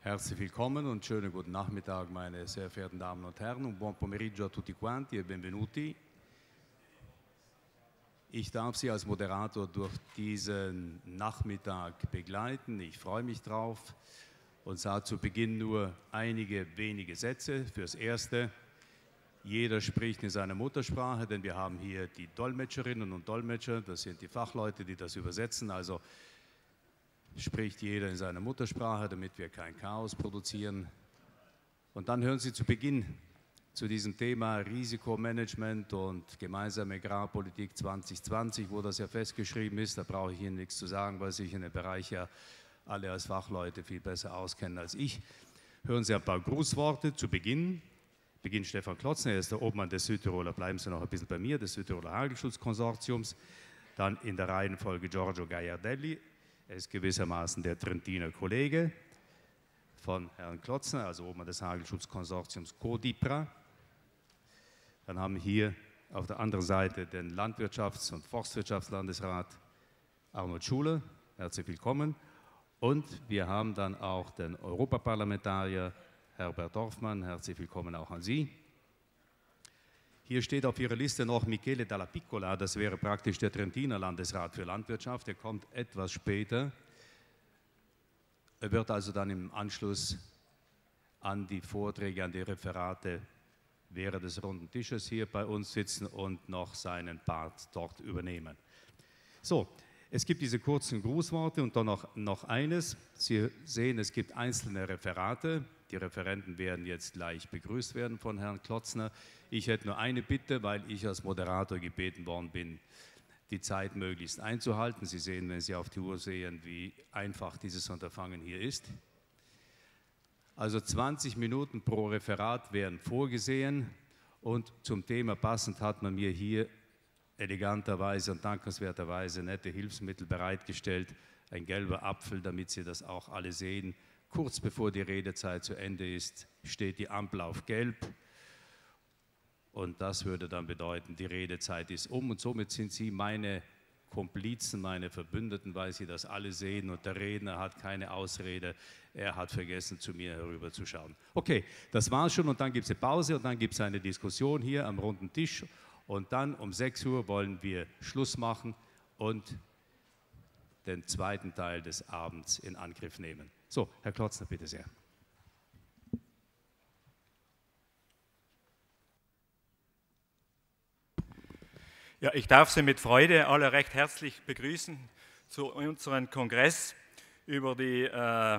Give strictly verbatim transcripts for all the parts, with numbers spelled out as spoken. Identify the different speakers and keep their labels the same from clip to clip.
Speaker 1: Herzlich willkommen und schönen guten Nachmittag, meine sehr verehrten Damen und Herren, und buon pomeriggio a tutti quanti e benvenuti. Ich darf Sie als Moderator durch diesen Nachmittag begleiten. Ich freue mich drauf und sage zu Beginn nur einige wenige Sätze. Fürs Erste: Jeder spricht in seiner Muttersprache, denn wir haben hier die Dolmetscherinnen und Dolmetscher, das sind die Fachleute, die das übersetzen. Also spricht jeder in seiner Muttersprache, damit wir kein Chaos produzieren. Und dann hören Sie zu Beginn zu diesem Thema Risikomanagement und gemeinsame Agrarpolitik zwanzig zwanzig, wo das ja festgeschrieben ist. Da brauche ich Ihnen nichts zu sagen, weil sich in dem Bereich ja alle als Fachleute viel besser auskennen als ich. Hören Sie ein paar Grußworte zu Beginn. Beginnt Stefan Klotzner, er ist der Obmann des Südtiroler, bleiben Sie noch ein bisschen bei mir, des Südtiroler Hagelschutzkonsortiums. Dann in der Reihenfolge Giorgio Gagliardelli. Er ist gewissermaßen der Trentiner Kollege von Herrn Klotzner, also Obmann des Hagelschutzkonsortiums CODIPRA. Dann haben wir hier auf der anderen Seite den Landwirtschafts- und Forstwirtschaftslandesrat Arnold Schuler. Herzlich willkommen. Und wir haben dann auch den Europaparlamentarier Herbert Dorfmann. Herzlich willkommen auch an Sie. Hier steht auf Ihrer Liste noch Michele Dalla Piccola, das wäre praktisch der Trentiner Landesrat für Landwirtschaft. Er kommt etwas später. Er wird also dann im Anschluss an die Vorträge, an die Referate während des runden Tisches hier bei uns sitzen und noch seinen Part dort übernehmen. So, es gibt diese kurzen Grußworte und dann noch, noch eines. Sie sehen, es gibt einzelne Referate. Die Referenten werden jetzt gleich begrüßt werden von Herrn Klotzner. Ich hätte nur eine Bitte, weil ich als Moderator gebeten worden bin, die Zeit möglichst einzuhalten. Sie sehen, wenn Sie auf die Uhr sehen, wie einfach dieses Unterfangen hier ist. Also zwanzig Minuten pro Referat wären vorgesehen und zum Thema passend hat man mir hier eleganterweise und dankenswerterweise nette Hilfsmittel bereitgestellt. Ein gelber Apfel, damit Sie das auch alle sehen. Kurz bevor die Redezeit zu Ende ist, steht die Ampel auf Gelb. Und das würde dann bedeuten, die Redezeit ist um. Und somit sind Sie meine Komplizen, meine Verbündeten, weil Sie das alle sehen. Und der Redner hat keine Ausrede. Er hat vergessen, zu mir herüberzuschauen. Okay, das war's schon. Und dann gibt es eine Pause und dann gibt es eine Diskussion hier am runden Tisch. Und dann um sechs Uhr wollen wir Schluss machen und den zweiten Teil des Abends in Angriff nehmen. So, Herr Klotzner, bitte sehr.
Speaker 2: Ja, ich darf Sie mit Freude alle recht herzlich begrüßen zu unserem Kongress über die äh,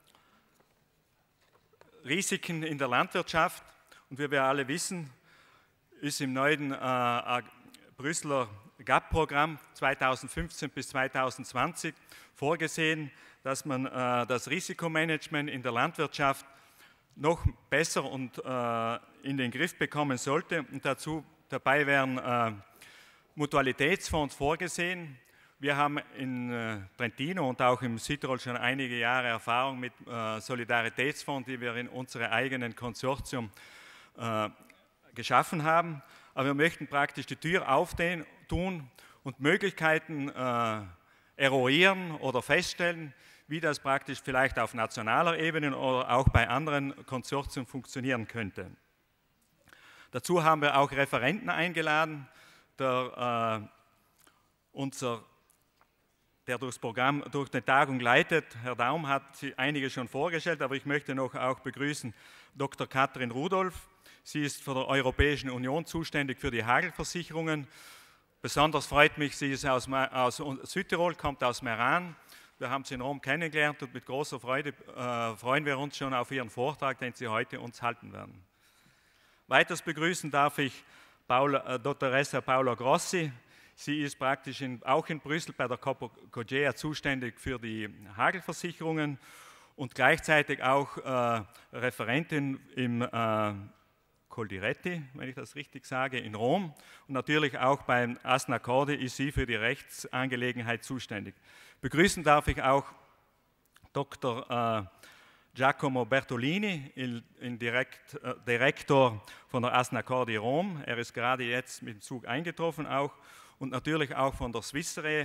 Speaker 2: Risiken in der Landwirtschaft. Und wie wir alle wissen, ist im neuen äh, Brüsseler G A P-Programm zweitausendfünfzehn bis zweitausendzwanzig vorgesehen, dass man äh, das Risikomanagement in der Landwirtschaft noch besser und äh, in den Griff bekommen sollte. Und dazu dabei wären äh, Mutualitätsfonds vorgesehen. Wir haben in äh, Trentino und auch im Südtirol schon einige Jahre Erfahrung mit äh, Solidaritätsfonds, die wir in unserem eigenen Konsortium äh, geschaffen haben. Aber wir möchten praktisch die Tür auftun und Möglichkeiten äh, eruieren oder feststellen, wie das praktisch vielleicht auf nationaler Ebene oder auch bei anderen Konsortien funktionieren könnte. Dazu haben wir auch Referenten eingeladen, der, äh, unser, der durchs Programm, durch die Tagung leitet. Herr Daum hat einige schon vorgestellt, aber ich möchte noch auch begrüßen Doktor Katrin Rudolph. Sie ist für die Europäische Union zuständig für die Hagelversicherungen. Besonders freut mich, sie ist aus, aus Südtirol, kommt aus Meran. Wir haben sie in Rom kennengelernt und mit großer Freude äh, freuen wir uns schon auf Ihren Vortrag, den Sie heute uns halten werden. Weiters begrüßen darf ich Paula, äh, Dottoressa Paola Grossi. Sie ist praktisch in, auch in Brüssel bei der Copacogea zuständig für die Hagelversicherungen und gleichzeitig auch äh, Referentin im äh, Coldiretti, wenn ich das richtig sage, in Rom. Und natürlich auch beim Asnacordi ist sie für die Rechtsangelegenheit zuständig. Begrüßen darf ich auch Doktor Äh, Giacomo Bertolini, il, il direkt, äh, Direktor von der Asnacordi Rom. Er ist gerade jetzt mit dem Zug eingetroffen auch. Und natürlich auch von der Swiss Re,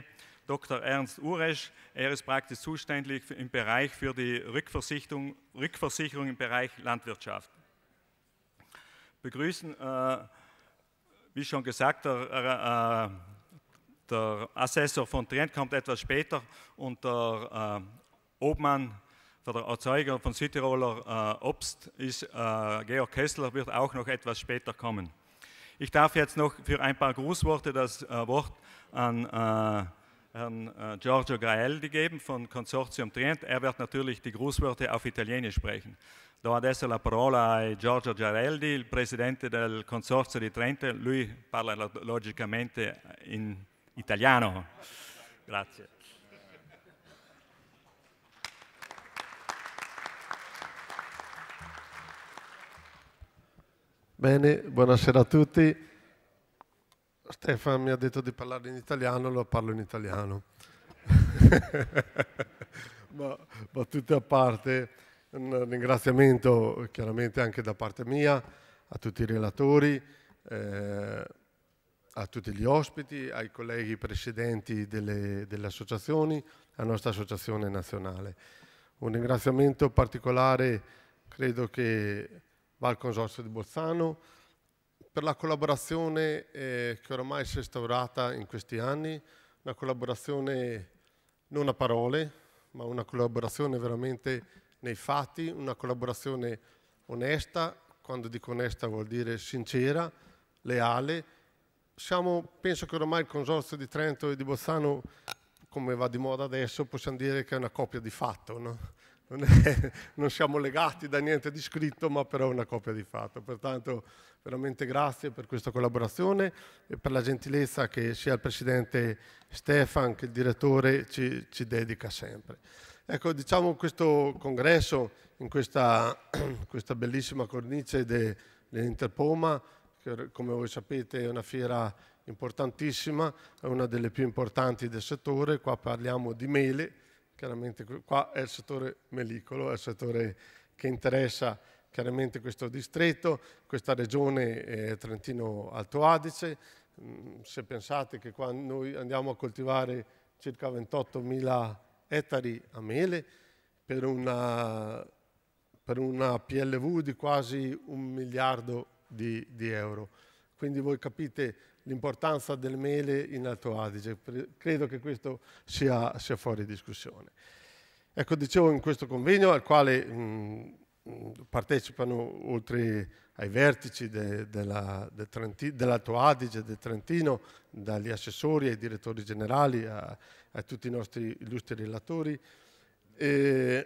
Speaker 2: Doktor Ernst Uresch. Er ist praktisch zuständig im Bereich für die Rückversicherung, Rückversicherung im Bereich Landwirtschaft. Begrüßen, äh, wie schon gesagt, der, äh, der Assessor von Trient kommt etwas später und der äh, Obmann für der Erzeuger von Südtiroler äh, Obst ist äh, Georg Kessler, wird auch noch etwas später kommen. Ich darf jetzt noch für ein paar Grußworte das äh, Wort an äh, Herrn äh, Giorgio Graelli geben von Consortium Trient. Er wird natürlich die Grußworte auf Italienisch sprechen. Do adesso la parola a Giorgio Graelli, il presidente del Consorzio di Trento. Lui parla logicamente in italiano. Grazie.
Speaker 3: Bene, buonasera a tutti. Stefano mi ha detto di parlare in italiano, lo parlo in italiano. ma, ma tutte a parte, un ringraziamento chiaramente anche da parte mia a tutti i relatori, eh, a tutti gli ospiti, ai colleghi presidenti delle, delle associazioni, alla nostra associazione nazionale. Un ringraziamento particolare credo che va al Consorzio di Bolzano per la collaborazione eh, che oramai si è instaurata in questi anni, una collaborazione non a parole, ma una collaborazione veramente nei fatti, una collaborazione onesta, quando dico onesta vuol dire sincera, leale. Siamo, penso che oramai il Consorzio di Trento e di Bolzano, come va di moda adesso, possiamo dire che è una coppia di fatto, no? Non, è, non siamo legati da niente di scritto, ma però è una coppia di fatto. Pertanto veramente grazie per questa collaborazione e per la gentilezza che sia il presidente Stefan che il direttore ci, ci dedica sempre. Ecco, diciamo questo congresso, in questa, questa bellissima cornice de, dell'Interpoma, che come voi sapete è una fiera importantissima, è una delle più importanti del settore. Qua parliamo di mele. Chiaramente qua è il settore melicolo, è il settore che interessa chiaramente questo distretto, questa regione eh, Trentino-Alto Adige. Mm, se pensate che qua noi andiamo a coltivare circa ventottomila ettari a mele per una, per una P L V di quasi un miliardo di, di euro. Quindi voi capite l'importanza del mele in Alto Adige. Credo che questo sia, sia fuori discussione. Ecco, dicevo, in questo convegno al quale mh, partecipano, oltre ai vertici de, della, del Trenti, dell'Alto Adige, del Trentino, dagli assessori ai direttori generali, a, a tutti i nostri illustri relatori. E,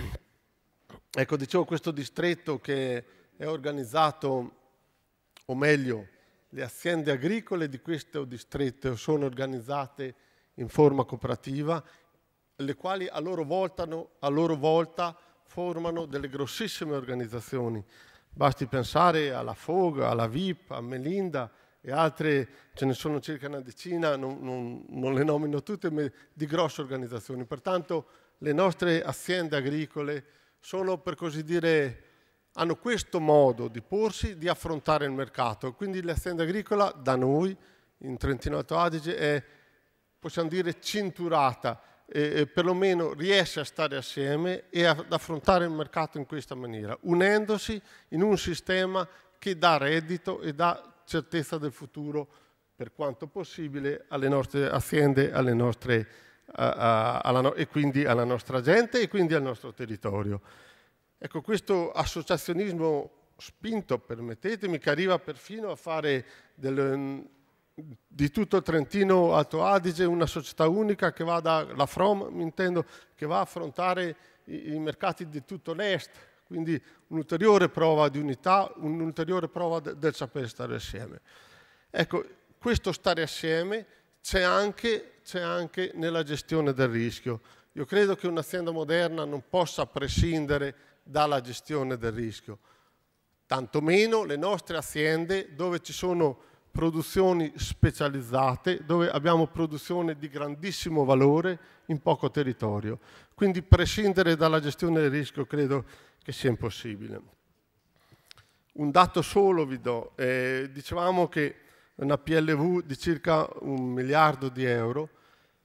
Speaker 3: ecco, dicevo, questo distretto che è organizzato, o meglio, le aziende agricole di questo distretto sono organizzate in forma cooperativa, le quali a loro volta, a loro volta formano delle grossissime organizzazioni. Basti pensare alla F O G, alla V I P, a Melinda e altre, ce ne sono circa una decina, non, non, non le nomino tutte, ma di grosse organizzazioni. Pertanto le nostre aziende agricole sono, per così dire, hanno questo modo di porsi, di affrontare il mercato. Quindi l'azienda agricola da noi, in Trentino Alto Adige, è, possiamo dire, cinturata, e, e perlomeno riesce a stare assieme e ad affrontare il mercato in questa maniera, unendosi in un sistema che dà reddito e dà certezza del futuro, per quanto possibile, alle nostre aziende, alle nostre, a, a, alla no- e quindi alla nostra gente e quindi al nostro territorio. Ecco, questo associazionismo spinto, permettetemi, che arriva perfino a fare del, di tutto il Trentino Alto Adige una società unica che va dalla F R O M, mi intendo, che va a affrontare i, i mercati di tutto l'Est, quindi un'ulteriore prova di unità, un'ulteriore prova de, del saper stare assieme. Ecco, questo stare assieme c'è anche, c'è anche nella gestione del rischio. Io credo che un'azienda moderna non possa prescindere dalla gestione del rischio, tantomeno le nostre aziende dove ci sono produzioni specializzate, dove abbiamo produzione di grandissimo valore in poco territorio. Quindi prescindere dalla gestione del rischio credo che sia impossibile. Un dato solo vi do, eh, dicevamo che una P L V di circa un miliardo di euro,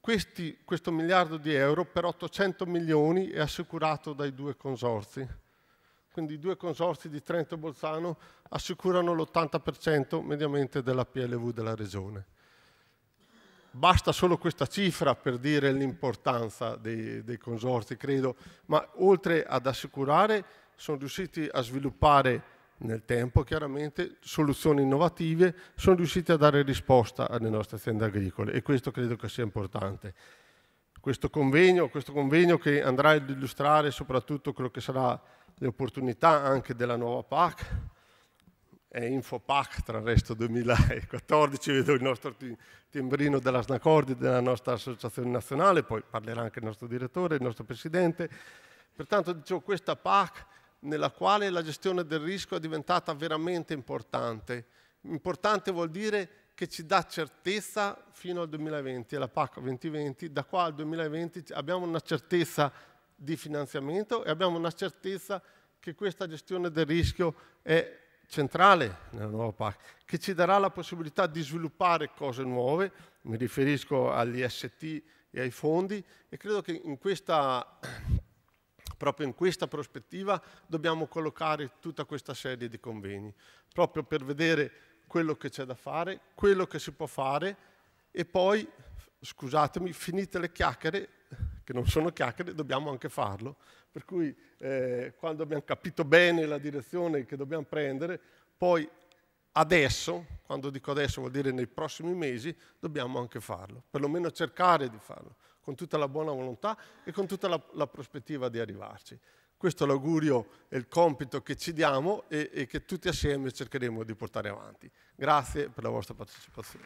Speaker 3: Questi, questo miliardo di euro per ottocento milioni è assicurato dai due consorzi. Quindi i due consorzi di Trento e Bolzano assicurano l'ottanta per cento mediamente della P L V della Regione. Basta solo questa cifra per dire l'importanza dei, dei consorzi, credo, ma oltre ad assicurare sono riusciti a sviluppare nel tempo chiaramente soluzioni innovative, sono riusciti a dare risposta alle nostre aziende agricole e questo credo che sia importante. Questo convegno, questo convegno che andrà ad illustrare soprattutto quello che sarà le opportunità anche della nuova P A C, è InfoPAC tra il resto duemilaquattordici, vedo il nostro timbrino della Snacordi, della nostra associazione nazionale, poi parlerà anche il nostro direttore, il nostro presidente. Pertanto dicevo, questa P A C nella quale la gestione del rischio è diventata veramente importante. Importante vuol dire che ci dà certezza fino al duemilaventi, è la P A C duemilaventi, da qua al duemilaventi abbiamo una certezza di finanziamento e abbiamo una certezza che questa gestione del rischio è centrale nella nuova P A C, che ci darà la possibilità di sviluppare cose nuove, mi riferisco agli S T e ai fondi, e credo che in questa proprio in questa prospettiva dobbiamo collocare tutta questa serie di convegni, proprio per vedere quello che c'è da fare, quello che si può fare e poi, scusatemi, finite le chiacchiere, che non sono chiacchiere, dobbiamo anche farlo. Per cui eh, quando abbiamo capito bene la direzione che dobbiamo prendere, poi adesso, quando dico adesso vuol dire nei prossimi mesi, dobbiamo anche farlo, perlomeno cercare di farlo, con tutta la buona volontà e con tutta la, la prospettiva di arrivarci. Questo è l'augurio e il compito che ci diamo e, e che tutti assieme cercheremo di portare avanti. Grazie per la vostra partecipazione.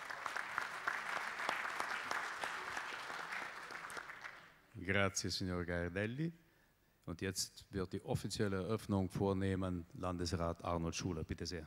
Speaker 1: Grazie, signor Gardelli. Und jetzt wird die offizielle Eröffnung vornehmen Landesrat Arnold Schuler. Bitte sehr.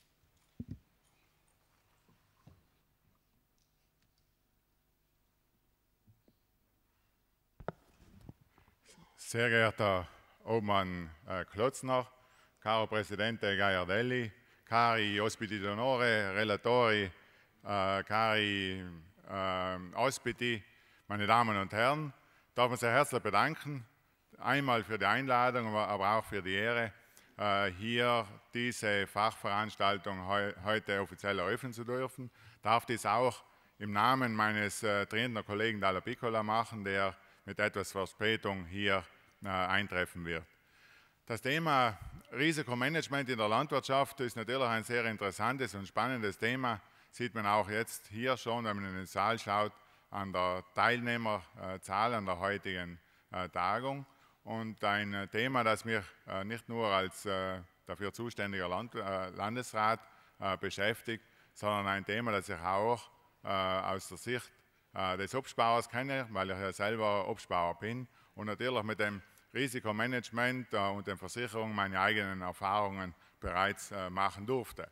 Speaker 4: Sehr geehrter Obmann äh, Klotzner, caro Presidente Gagliardelli, cari ospiti d'onore, relatori, äh, cari äh, ospiti, meine Damen und Herren, darf mich sehr herzlich bedanken, einmal für die Einladung, aber auch für die Ehre, äh, hier diese Fachveranstaltung heu heute offiziell eröffnen zu dürfen. Darf dies auch im Namen meines äh, Trentner Kollegen Dalla Piccola machen, der mit etwas Verspätung hier äh, eintreffen wird. Das Thema Risikomanagement in der Landwirtschaft ist natürlich ein sehr interessantes und spannendes Thema. Sieht man auch jetzt hier schon, wenn man in den Saal schaut, an der Teilnehmerzahl an der heutigen äh, Tagung. Und ein äh, Thema, das mich äh, nicht nur als äh, dafür zuständiger Land, äh, Landesrat äh, beschäftigt, sondern ein Thema, das ich auch äh, aus der Sicht äh, des Obstbauers kenne, weil ich ja selber Obstbauer bin und natürlich mit dem Risikomanagement äh, und den Versicherungen meine eigenen Erfahrungen bereits äh, machen durfte.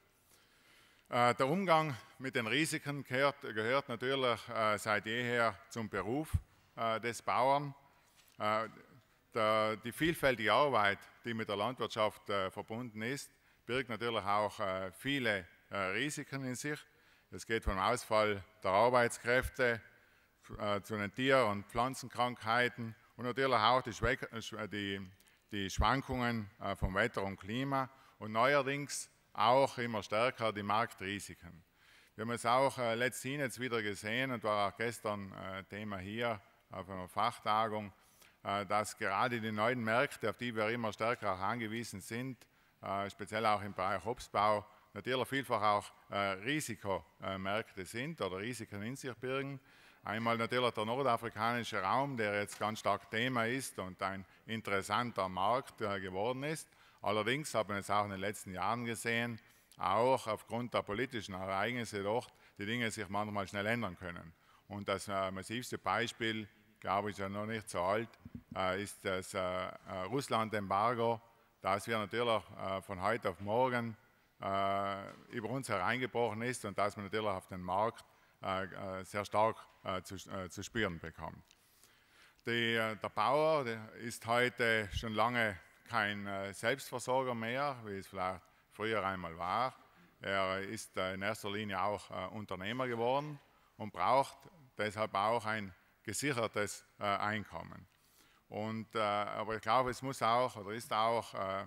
Speaker 4: Äh, der Umgang mit den Risiken gehört, gehört natürlich äh, seit jeher zum Beruf äh, des Bauern. Äh, der, die vielfältige Arbeit, die mit der Landwirtschaft äh, verbunden ist, birgt natürlich auch äh, viele äh, Risiken in sich. Es geht vom Ausfall der Arbeitskräfte äh, zu den Tier- und Pflanzenkrankheiten und natürlich auch die, die, die Schwankungen äh, vom Wetter und Klima und neuerdings auch immer stärker die Marktrisiken. Wir haben es auch äh, letzthin jetzt wieder gesehen und war auch gestern äh, Thema hier auf einer Fachtagung, äh, dass gerade die neuen Märkte, auf die wir immer stärker auch angewiesen sind, äh, speziell auch im Bereich Obstbau, natürlich vielfach auch äh, Risikomärkte sind oder Risiken in sich birgen. Einmal natürlich der nordafrikanische Raum, der jetzt ganz stark Thema ist und ein interessanter Markt äh, geworden ist. Allerdings haben wir es auch in den letzten Jahren gesehen, auch aufgrund der politischen Ereignisse dort, die Dinge sich manchmal schnell ändern können. Und das äh, massivste Beispiel, glaube ich, ja noch nicht so alt, äh, ist das äh, äh, Russland-Embargo, das wir natürlich äh, von heute auf morgen äh, über uns hereingebrochen ist und das man natürlich auf den Markt äh, äh, sehr stark äh, zu, äh, zu spüren bekommt. Die, äh, der Bauer der ist heute schon lange kein äh, Selbstversorger mehr, wie es vielleicht früher einmal war. Er ist äh, in erster Linie auch äh, Unternehmer geworden und braucht deshalb auch ein gesichertes äh, Einkommen. Und, äh, aber ich glaube, es muss auch oder ist auch äh,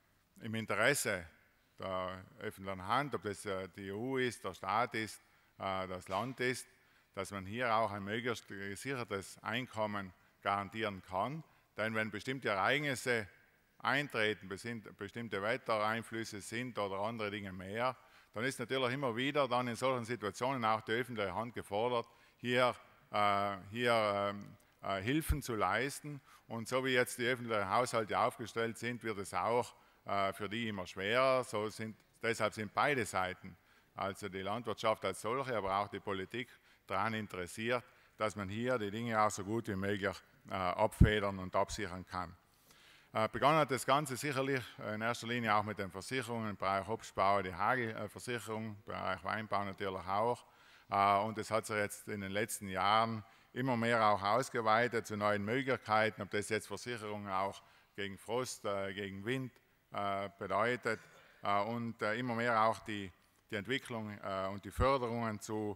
Speaker 4: im Interesse der öffentlichen Hand, ob das äh, die E U ist, der Staat ist, äh, das Land ist, dass man hier auch ein möglichst gesichertes Einkommen garantieren kann. Denn wenn bestimmte Ereignisse eintreten, bestimmte Wettereinflüsse sind oder andere Dinge mehr, dann ist natürlich immer wieder dann in solchen Situationen auch die öffentliche Hand gefordert, hier, äh, hier äh, Hilfen zu leisten. Und so wie jetzt die öffentlichen Haushalte aufgestellt sind, wird es auch äh, für die immer schwerer. So sind, deshalb sind beide Seiten, also die Landwirtschaft als solche, aber auch die Politik, daran interessiert, dass man hier die Dinge auch so gut wie möglich äh, abfedern und absichern kann. Äh, begonnen hat das Ganze sicherlich in erster Linie auch mit den Versicherungen im Bereich Obstbau, die Hagelversicherung, im Bereich Weinbau natürlich auch. Äh, und es hat sich jetzt in den letzten Jahren immer mehr auch ausgeweitet zu neuen Möglichkeiten, ob das jetzt Versicherungen auch gegen Frost, äh, gegen Wind äh, bedeutet äh, und äh, immer mehr auch die, die Entwicklung äh, und die Förderungen zu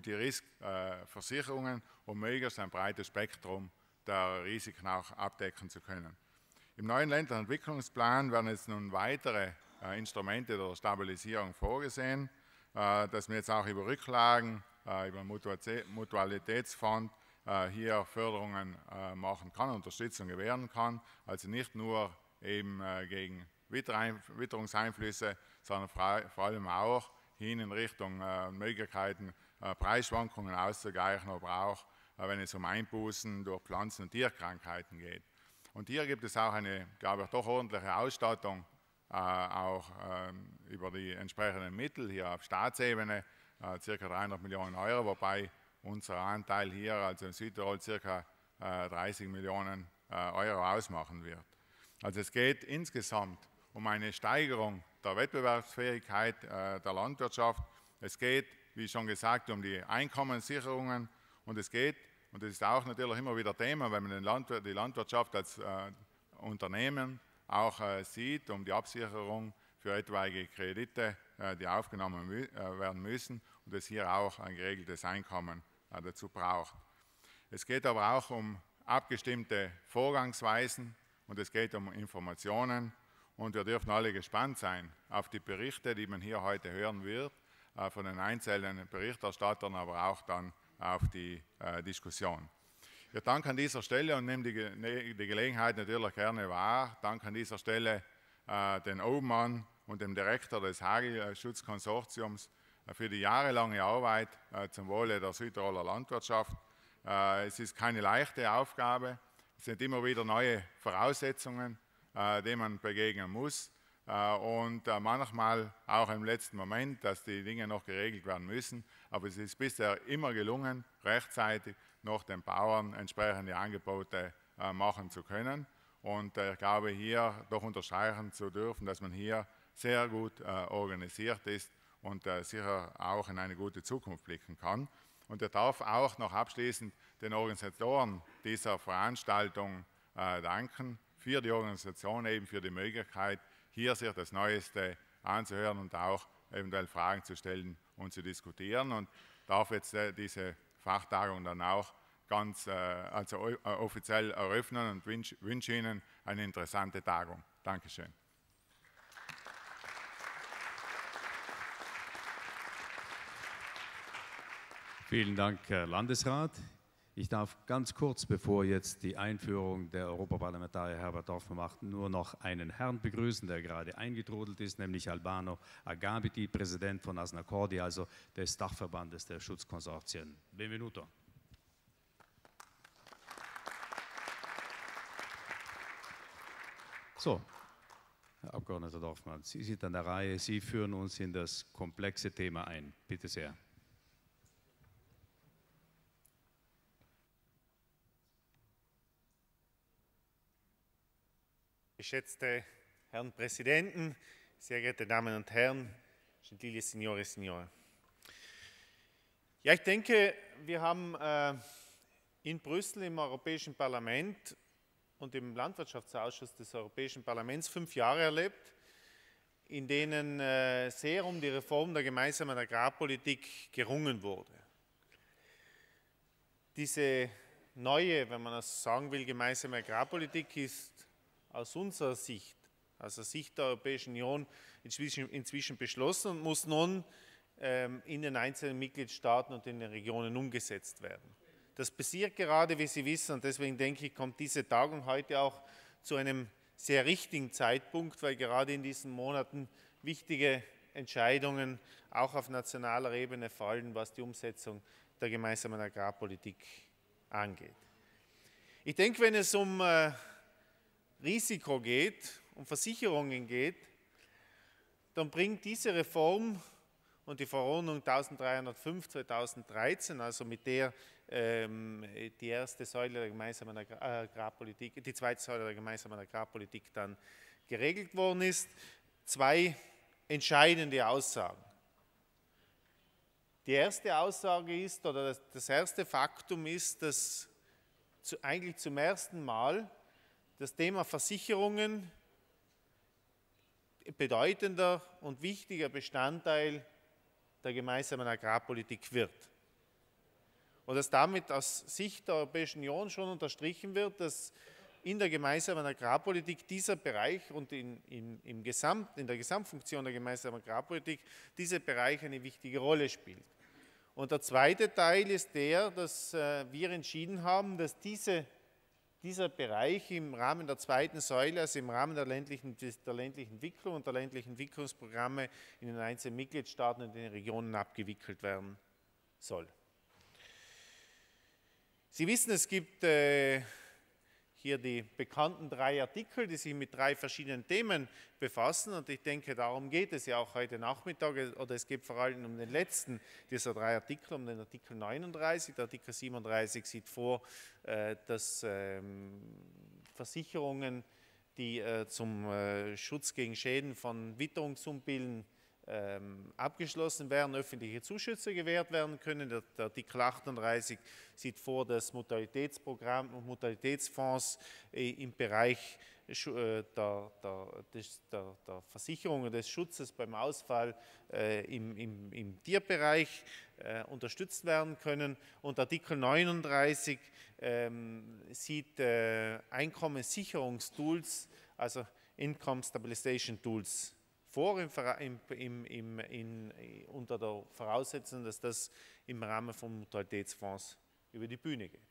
Speaker 4: Multirisk-Versicherungen, äh, um möglichst ein breites Spektrum der Risiken auch abdecken zu können. Im neuen ländlichen Entwicklungsplan werden jetzt nun weitere äh, Instrumente der Stabilisierung vorgesehen, äh, dass man jetzt auch über Rücklagen, äh, über den Mutualitätsfonds äh, hier Förderungen äh, machen kann, Unterstützung gewähren kann. Also nicht nur eben äh, gegen Witterungseinflüsse, sondern vor allem auch hin in Richtung äh, Möglichkeiten, äh, Preisschwankungen auszugleichen, aber auch, äh, wenn es um Einbußen durch Pflanzen- und Tierkrankheiten geht. Und hier gibt es auch eine, glaube ich, doch ordentliche Ausstattung, äh, auch ähm, über die entsprechenden Mittel hier auf Staatsebene, äh, ca. dreihundert Millionen Euro, wobei unser Anteil hier, also in Südtirol, ca. äh, dreißig Millionen äh, Euro ausmachen wird. Also es geht insgesamt um eine Steigerung der Wettbewerbsfähigkeit äh, der Landwirtschaft. Es geht, wie schon gesagt, um die Einkommenssicherungen und es geht, und das ist auch natürlich immer wieder Thema, wenn man den Landwirt, die Landwirtschaft als äh, Unternehmen auch äh, sieht, um die Absicherung für etwaige Kredite, äh, die aufgenommen mü äh, werden müssen und es hier auch ein geregeltes Einkommen äh, dazu braucht. Es geht aber auch um abgestimmte Vorgangsweisen und es geht um Informationen und wir dürfen alle gespannt sein auf die Berichte, die man hier heute hören wird, äh, von den einzelnen Berichterstattern, aber auch dann auf die äh, Diskussion. Ich danke an dieser Stelle und nehme die, Ge die Gelegenheit natürlich gerne wahr. Danke an dieser Stelle äh, den Obmann und dem Direktor des Hagelschutzkonsortiums äh, für die jahrelange Arbeit äh, zum Wohle der Südtiroler Landwirtschaft. Äh, es ist keine leichte Aufgabe. Es sind immer wieder neue Voraussetzungen, äh, denen man begegnen muss. Und manchmal auch im letzten Moment, dass die Dinge noch geregelt werden müssen. Aber es ist bisher immer gelungen, rechtzeitig noch den Bauern entsprechende Angebote machen zu können. Und ich glaube, hier doch unterstreichen zu dürfen, dass man hier sehr gut organisiert ist und sicher auch in eine gute Zukunft blicken kann. Und ich darf auch noch abschließend den Organisatoren dieser Veranstaltung danken, für die Organisation, eben für die Möglichkeit, hier sich das Neueste anzuhören und auch eventuell Fragen zu stellen und zu diskutieren. Und darf jetzt äh, diese Fachtagung dann auch ganz äh, also äh, offiziell eröffnen und wünsche wünsch Ihnen eine interessante Tagung. Dankeschön.
Speaker 1: Vielen Dank, Herr Landesrat. Ich darf ganz kurz, bevor jetzt die Einführung der Europaparlamentarier Herbert Dorfmann macht, nur noch einen Herrn begrüßen, der gerade eingetrudelt ist, nämlich Albano Agabiti, Präsident von Asnacordi, also des Dachverbandes der Schutzkonsortien. Benvenuto. So, Herr Abgeordneter Dorfmann, Sie sind an der Reihe, Sie führen uns in das komplexe Thema ein. Bitte sehr.
Speaker 5: Geschätzte Herren Präsidenten, sehr geehrte Damen und Herren, gentile Signore e Signore. Ja, ich denke, wir haben äh, in Brüssel im Europäischen Parlament und im Landwirtschaftsausschuss des Europäischen Parlaments fünf Jahre erlebt, in denen äh, sehr um die Reform der gemeinsamen Agrarpolitik gerungen wurde. Diese neue, wenn man das sagen will, gemeinsame Agrarpolitik ist aus unserer Sicht, aus der Sicht der Europäischen Union, inzwischen, inzwischen beschlossen und muss nun ähm, in den einzelnen Mitgliedstaaten und in den Regionen umgesetzt werden. Das passiert gerade, wie Sie wissen, und deswegen denke ich, kommt diese Tagung heute auch zu einem sehr richtigen Zeitpunkt, weil gerade in diesen Monaten wichtige Entscheidungen auch auf nationaler Ebene fallen, was die Umsetzung der gemeinsamen Agrarpolitik angeht. Ich denke, wenn es um äh, Risiko geht, um Versicherungen geht, dann bringt diese Reform und die Verordnung eintausenddreihundertfünf zweitausenddreizehn, also mit der ähm, die erste Säule der gemeinsamen Agrarpolitik, die zweite Säule der gemeinsamen Agrarpolitik dann geregelt worden ist, zwei entscheidende Aussagen. Die erste Aussage ist, oder das, das erste Faktum ist, dass zu, eigentlich zum ersten Mal das Thema Versicherungen bedeutender und wichtiger Bestandteil der gemeinsamen Agrarpolitik wird. Und dass damit aus Sicht der Europäischen Union schon unterstrichen wird, dass in der gemeinsamen Agrarpolitik dieser Bereich und in, in, im Gesamt, in der Gesamtfunktion der gemeinsamen Agrarpolitik dieser Bereich eine wichtige Rolle spielt. Und der zweite Teil ist der, dass äh, wir entschieden haben, dass diese, dieser Bereich im Rahmen der zweiten Säule, also im Rahmen der ländlichen, der ländlichen Entwicklung und der ländlichen Entwicklungsprogramme in den einzelnen Mitgliedstaaten und in den Regionen abgewickelt werden soll. Sie wissen, es gibt äh, hier die bekannten drei Artikel, die sich mit drei verschiedenen Themen befassen, und ich denke, darum geht es ja auch heute Nachmittag, oder es geht vor allem um den letzten dieser drei Artikel, um den Artikel neununddreißig. Der Artikel siebenunddreißig sieht vor, äh, dass ähm, Versicherungen, die äh, zum äh, Schutz gegen Schäden von Witterungsunbilden Ähm, abgeschlossen werden, öffentliche Zuschüsse gewährt werden können. Der, der Artikel achtunddreißig sieht vor, dass Mortalitätsprogramm und Mortalitätsfonds äh, im Bereich äh, der, der, des, der, der Versicherung und des Schutzes beim Ausfall äh, im, im, im Tierbereich äh, unterstützt werden können. Und Artikel neununddreißig ähm, sieht äh, Einkommenssicherungstools, also Income Stabilization Tools, vor, im, im, im, in, unter der Voraussetzung, dass das im Rahmen von Mortalitätsfonds über die Bühne geht.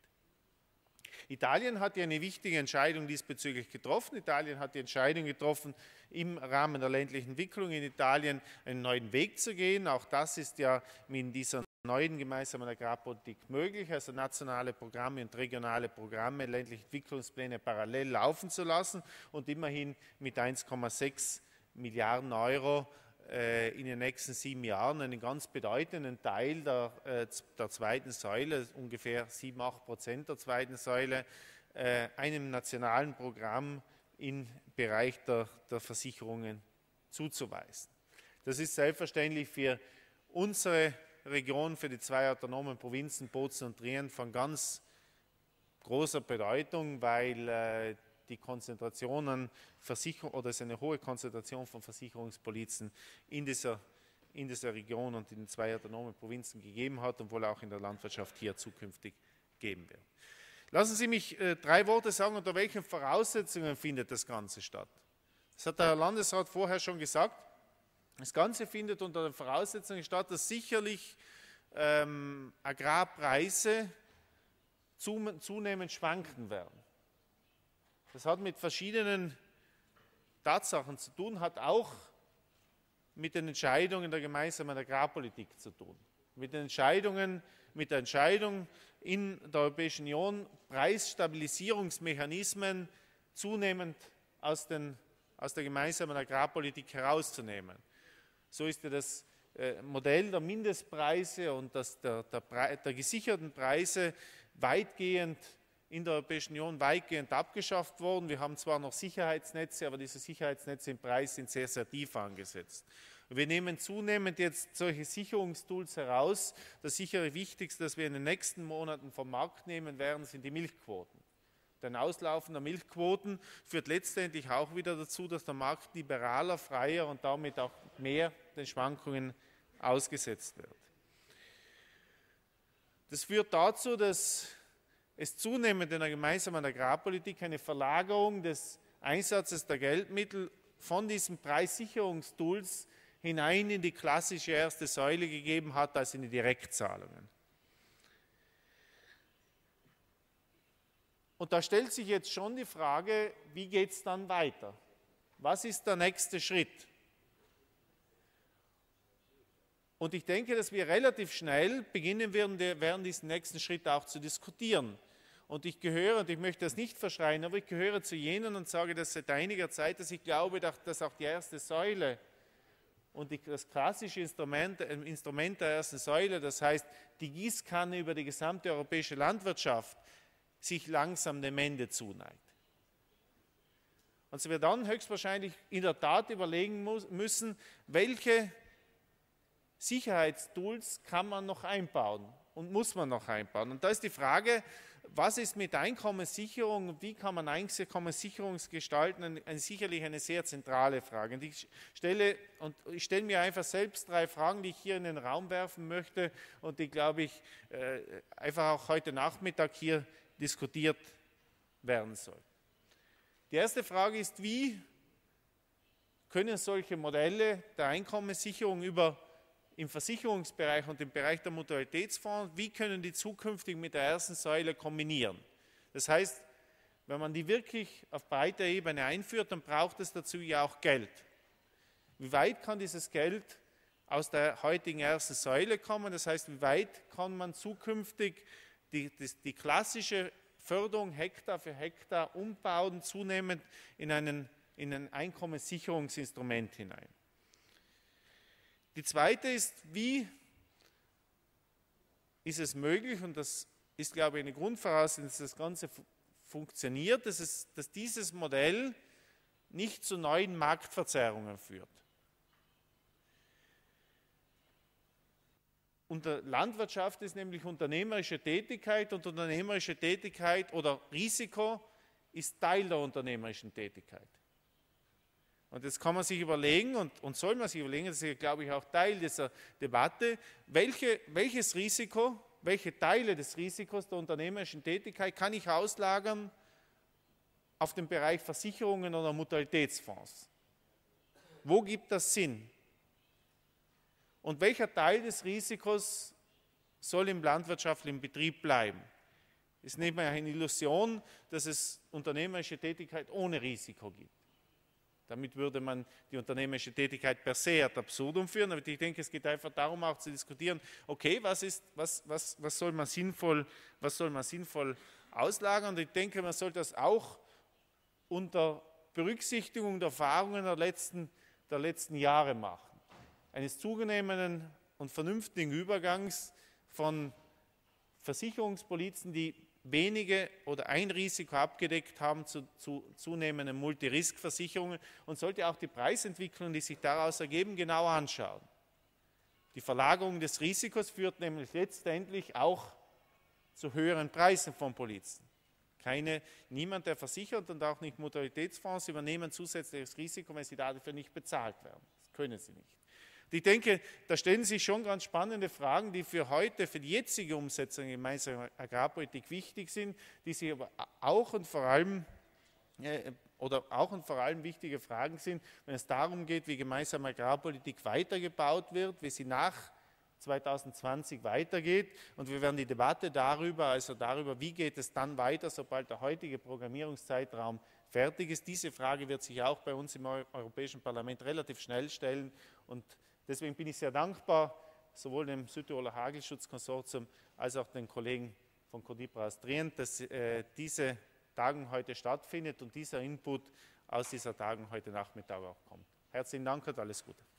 Speaker 5: Italien hat ja eine wichtige Entscheidung diesbezüglich getroffen. Italien hat die Entscheidung getroffen, im Rahmen der ländlichen Entwicklung in Italien einen neuen Weg zu gehen. Auch das ist ja in dieser neuen gemeinsamen Agrarpolitik möglich, also nationale Programme und regionale Programme, ländliche Entwicklungspläne parallel laufen zu lassen und immerhin mit eins Komma sechs Milliarden Euro äh, in den nächsten sieben Jahren einen ganz bedeutenden Teil der, äh, der zweiten Säule, ungefähr sieben, acht Prozent der zweiten Säule, äh, einem nationalen Programm im Bereich der, der Versicherungen zuzuweisen. Das ist selbstverständlich für unsere Region, für die zwei autonomen Provinzen Bozen und Trient von ganz großer Bedeutung, weil äh, die Konzentration an Versicherung oder es eine hohe Konzentration von Versicherungspolizen in dieser, in dieser Region und in den zwei autonomen Provinzen gegeben hat und wohl auch in der Landwirtschaft hier zukünftig geben wird. Lassen Sie mich äh, drei Worte sagen, unter welchen Voraussetzungen findet das Ganze statt. Das hat der Herr Landesrat vorher schon gesagt. Das Ganze findet unter den Voraussetzungen statt, dass sicherlich ähm, Agrarpreise zunehmend schwanken werden. Das hat mit verschiedenen Tatsachen zu tun, hat auch mit den Entscheidungen der gemeinsamen Agrarpolitik zu tun. Mit den Entscheidungen, mit der Entscheidung in der Europäischen Union, Preisstabilisierungsmechanismen zunehmend aus, den, aus der gemeinsamen Agrarpolitik herauszunehmen. So ist ja das äh, Modell der Mindestpreise und das der, der, der gesicherten Preise weitgehend in der Europäischen Union weitgehend abgeschafft worden. Wir haben zwar noch Sicherheitsnetze, aber diese Sicherheitsnetze im Preis sind sehr, sehr tief angesetzt. Wir nehmen zunehmend jetzt solche Sicherungstools heraus. Das sichere Wichtigste, das wir in den nächsten Monaten vom Markt nehmen werden, sind die Milchquoten. Denn Auslaufen der Milchquoten führt letztendlich auch wieder dazu, dass der Markt liberaler, freier und damit auch mehr den Schwankungen ausgesetzt wird. Das führt dazu, dass es zunehmend in der gemeinsamen Agrarpolitik eine Verlagerung des Einsatzes der Geldmittel von diesen Preissicherungstools hinein in die klassische erste Säule gegeben hat, als in die Direktzahlungen. Und da stellt sich jetzt schon die Frage, wie geht es dann weiter? Was ist der nächste Schritt? Und ich denke, dass wir relativ schnell beginnen werden, werden diesen nächsten Schritt auch zu diskutieren. Und ich gehöre, und ich möchte das nicht verschreien, aber ich gehöre zu jenen und sage das seit einiger Zeit, dass ich glaube, dass auch die erste Säule und die, das klassische Instrument, Instrument der ersten Säule, das heißt die Gießkanne über die gesamte europäische Landwirtschaft, sich langsam dem Ende zuneigt. Und sie wir dann höchstwahrscheinlich in der Tat überlegen muss, müssen, welche Sicherheitstools kann man noch einbauen und muss man noch einbauen. Und da ist die Frage, was ist mit Einkommenssicherung und wie kann man Einkommenssicherung gestalten, eine, eine, sicherlich eine sehr zentrale Frage. Und ich stelle, und ich stelle mir einfach selbst drei Fragen, die ich hier in den Raum werfen möchte und die, glaube ich, äh, einfach auch heute Nachmittag hier diskutiert werden soll. Die erste Frage ist, wie können solche Modelle der Einkommenssicherung über im Versicherungsbereich und im Bereich der Mutualitätsfonds, wie können die zukünftig mit der ersten Säule kombinieren? Das heißt, wenn man die wirklich auf breiter Ebene einführt, dann braucht es dazu ja auch Geld. Wie weit kann dieses Geld aus der heutigen ersten Säule kommen? Das heißt, wie weit kann man zukünftig die, die, die klassische Förderung Hektar für Hektar umbauen, zunehmend in, einen, in ein Einkommenssicherungsinstrument hinein? Die zweite ist, wie ist es möglich, und das ist, glaube ich, eine Grundvoraussetzung, dass das Ganze funktioniert, dass, es, dass dieses Modell nicht zu neuen Marktverzerrungen führt. Unter Landwirtschaft ist nämlich unternehmerische Tätigkeit und unternehmerische Tätigkeit oder Risiko ist Teil der unternehmerischen Tätigkeit. Und jetzt kann man sich überlegen und, und soll man sich überlegen, das ist, glaube ich, auch Teil dieser Debatte, welche, welches Risiko, welche Teile des Risikos der unternehmerischen Tätigkeit kann ich auslagern auf den Bereich Versicherungen oder Mutualitätsfonds? Wo gibt das Sinn? Und welcher Teil des Risikos soll im landwirtschaftlichen Betrieb bleiben? Es ist nicht mehr eine Illusion, dass es unternehmerische Tätigkeit ohne Risiko gibt. Damit würde man die unternehmerische Tätigkeit per se ad absurdum führen. Aber ich denke, es geht einfach darum, auch zu diskutieren, okay, was, ist, was, was, was, soll, man sinnvoll, was soll man sinnvoll auslagern? Und ich denke, man soll das auch unter Berücksichtigung der Erfahrungen der letzten, der letzten Jahre machen. Eines zunehmenden und vernünftigen Übergangs von Versicherungspolizen, die wenige oder ein Risiko abgedeckt haben zu, zu zunehmenden Multirisk-Versicherungen und sollte auch die Preisentwicklung, die sich daraus ergeben, genau anschauen. Die Verlagerung des Risikos führt nämlich letztendlich auch zu höheren Preisen von Polizen. Keine, niemand, der versichert und auch nicht Mutualitätsfonds übernehmen zusätzliches Risiko, wenn sie dafür nicht bezahlt werden. Das können sie nicht. Ich denke, da stellen sich schon ganz spannende Fragen, die für heute, für die jetzige Umsetzung der gemeinsamen Agrarpolitik wichtig sind, die sich aber auch und vor allem, äh, oder auch und vor allem wichtige Fragen sind, wenn es darum geht, wie gemeinsame Agrarpolitik weitergebaut wird, wie sie nach zweitausendzwanzig weitergeht. Und wir werden die Debatte darüber, also darüber, wie geht es dann weiter, sobald der heutige Programmierungszeitraum fertig ist. Diese Frage wird sich auch bei uns im Europäischen Parlament relativ schnell stellen und deswegen bin ich sehr dankbar, sowohl dem Südtiroler Hagelschutzkonsortium als auch den Kollegen von Codipra aus Trient, dass äh, diese Tagung heute stattfindet und dieser Input aus dieser Tagung heute Nachmittag auch kommt. Herzlichen Dank und alles Gute.